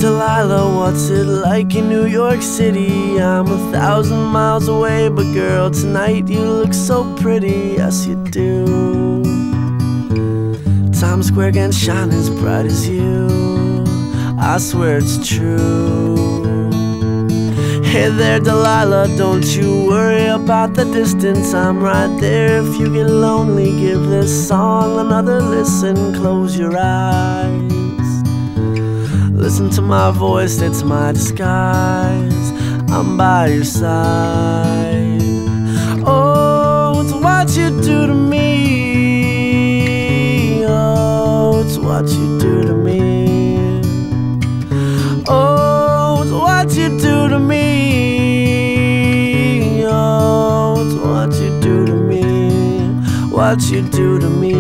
Delilah, what's it like in New York City? I'm 1,000 miles away, but girl, tonight you look so pretty, yes you do. Times Square can't shine as bright as you, I swear it's true. Hey there Delilah, don't you worry about the distance, I'm right there. If you get lonely, give this song another listen. Close your eyes, listen to my voice, it's my disguise. I'm by your side. Oh, it's what you do to me. Oh, it's what you do to me. Oh, it's what you do to me. Oh, it's what you do to me. What you do to me.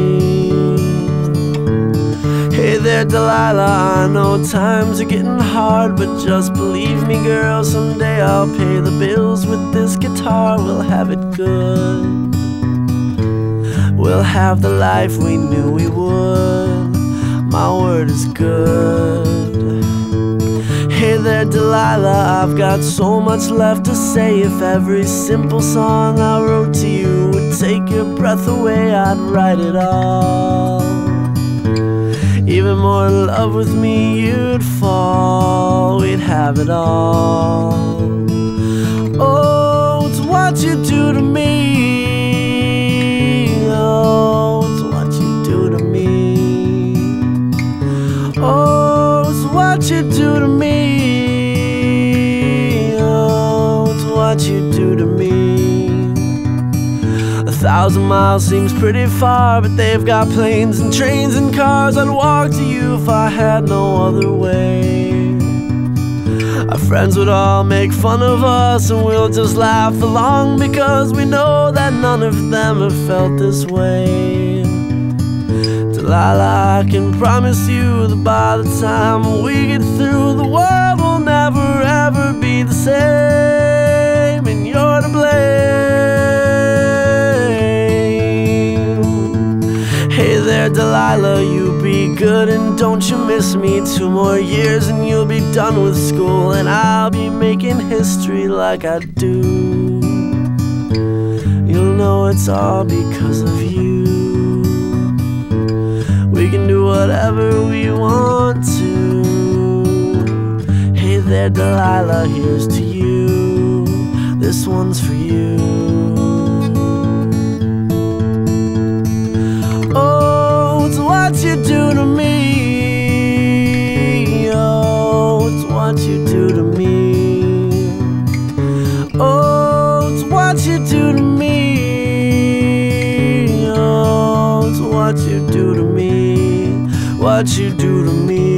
Hey there Delilah, I know times are getting hard, but just believe me girl, someday I'll pay the bills with this guitar. We'll have it good, we'll have the life we knew we would. My word is good. Hey there Delilah, I've got so much left to say. If every simple song I wrote to you would take your breath away, I'd write it all. Even more in love with me you'd fall, we'd have it all. Oh, it's what you do to me. Oh, it's what you do to me. Oh, it's what you do to me. Oh, it's what you do to me. 1,000 miles seems pretty far, but they've got planes and trains and cars. I'd walk to you if I had no other way. Our friends would all make fun of us, and we'll just laugh along, because we know that none of them have felt this way. Delilah, I can promise you that by the time we get through, the world will never ever be the same, and you're to blame. Hey there Delilah, you be good and don't you miss me. 2 more years and you'll be done with school, and I'll be making history like I do. You'll know it's all because of you. We can do whatever we want to. Hey there Delilah, here's to you. This one's for you. What you do to me. Oh, it's what you do to me. Oh, it's what you do to me. Oh, it's what you do to me. What you do to me.